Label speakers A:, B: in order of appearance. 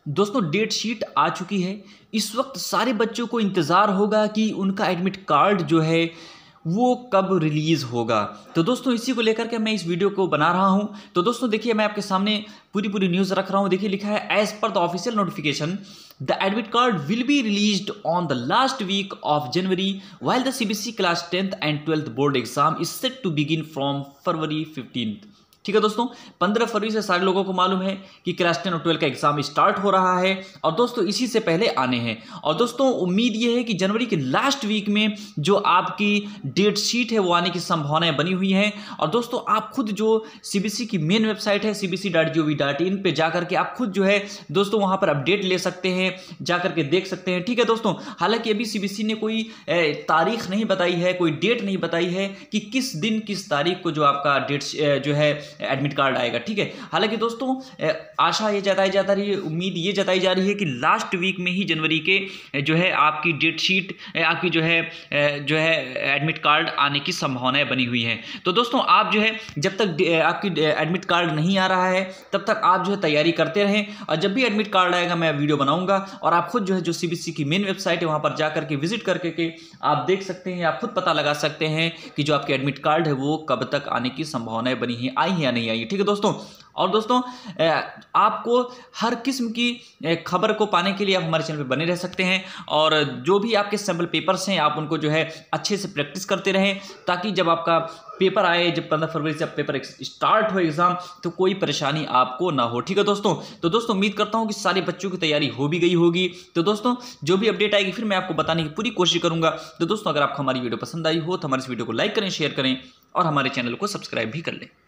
A: दोस्तों date sheet आ चुकी है। इस वक्त सारे बच्चों को इंतज़ार होगा कि उनका एडमिट कार्ड जो है वो कब रिलीज़ होगा। तो दोस्तों इसी को लेकर के मैं इस वीडियो को बना रहा हूं। तो दोस्तों देखिए, मैं आपके सामने पूरी न्यूज़ रख रहा हूं। देखिए लिखा है, as per the official notification the admit card will be released on the last week of January while the CBSE class 10th and 12th board exam is set to begin from February 15। ठीक है दोस्तों, 15 फरवरी से सारे लोगों को मालूम है कि क्लास 10 और 12 का एग्जाम स्टार्ट हो रहा है और दोस्तों इसी से पहले आने हैं। और दोस्तों उम्मीद ये है कि जनवरी के लास्ट वीक में जो आपकी डेट शीट है वो आने की संभावनाएं बनी हुई हैं। और दोस्तों आप खुद जो सीबीएसई की मेन वेबसाइट है cbse.gov.in पे जाकर के आप खुद जो है दोस्तों वहां पर अपडेट ले सकते हैं, जाकर के देख सकते हैं। ठीक है दोस्तों, हालांकि अभी सीबीएसई ने कोई तारीख नहीं बताई है, कोई डेट नहीं बताई है कि किस दिन किस तारीख को जो आपका डेट जो है एडमिट कार्ड आएगा। ठीक है, हालांकि दोस्तों आशा ये जताई जा रही है, उम्मीद ये जताई जा रही है कि लास्ट वीक में ही जनवरी के जो है आपकी डेट शीट आपकी जो है एडमिट कार्ड आने की संभावनाएं बनी हुई हैं। तो दोस्तों आप जो है जब तक आपकी एडमिट कार्ड नहीं आ रहा है तब तक आप जो है तैयारी करते रहें, और जब भी एडमिट कार्ड आएगा मैं वीडियो बनाऊंगा और आप खुद जो है जो सीबीएसई की मेन वेबसाइट है वहां पर जाकर के विजिट करके आप देख सकते हैं, आप खुद पता लगा सकते हैं कि जो आपके एडमिट कार्ड है वो कब तक आने की संभावनाएं बनी हैं, आई हैं या नहीं आई। ठीक है दोस्तों, और दोस्तों आपको हर किस्म की खबर को पाने के लिए आप हमारे चैनल पे बने रह सकते हैं, और जो भी आपके सैम्पल पेपर्स हैं आप उनको जो है अच्छे से प्रैक्टिस करते रहें, ताकि जब आपका पेपर आए, जब 15 फरवरी से पेपर स्टार्ट हो एग्जाम, तो कोई परेशानी आपको ना हो। ठीक है दोस्तों, तो दोस्तों उम्मीद करता हूं कि सारे बच्चों की तैयारी हो भी गई होगी। तो दोस्तों जो भी अपडेट आएगी फिर मैं आपको बताने की पूरी कोशिश करूंगा। तो दोस्तों अगर आपको हमारी वीडियो पसंद आई हो तो हमारे इस वीडियो को लाइक करें, शेयर करें और हमारे चैनल को सब्सक्राइब भी कर लें।